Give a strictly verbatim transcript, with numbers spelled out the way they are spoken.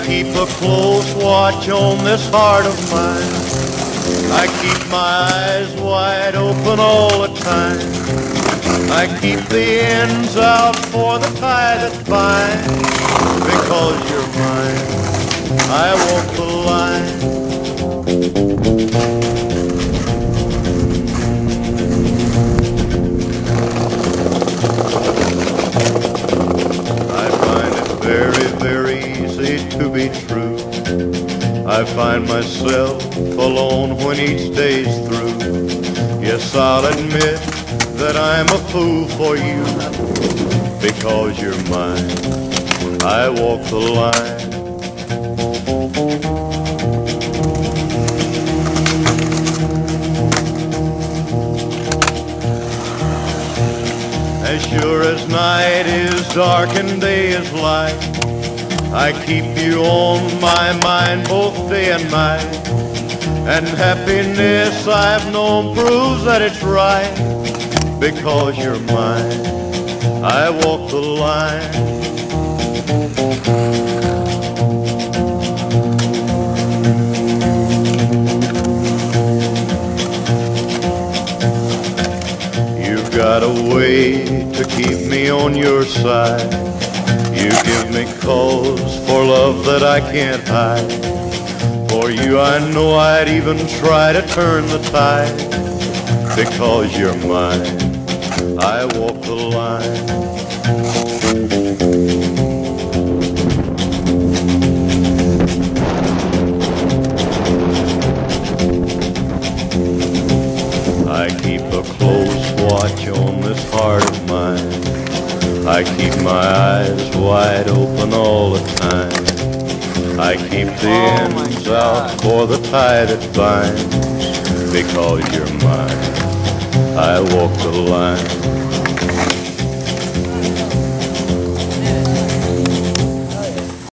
keep a close watch on this heart of mine. I keep my eyes wide open all the time. I keep the ends out for the tie that binds. Because you're mine, I walk the line. I find it very, very easy to be true. I find myself alone when each day's through. Yes, I'll admit that I'm a fool for you. Because you're mine, I walk the line. As sure as night is dark and day is light, I keep you on my mind both day and night. And happiness I've known proves that it's right. Because you're mine, I walk the line. You've got a way to keep me on your side. You give me cause for love that I can't hide. For you I know I'd even try to turn the tide. Because you're mine, I walk the line. I keep a close watch on this heart of mine. I keep my eyes wide open all the time. I keep the Oh ends out for the tie that binds. Because you're mine, I walk the line.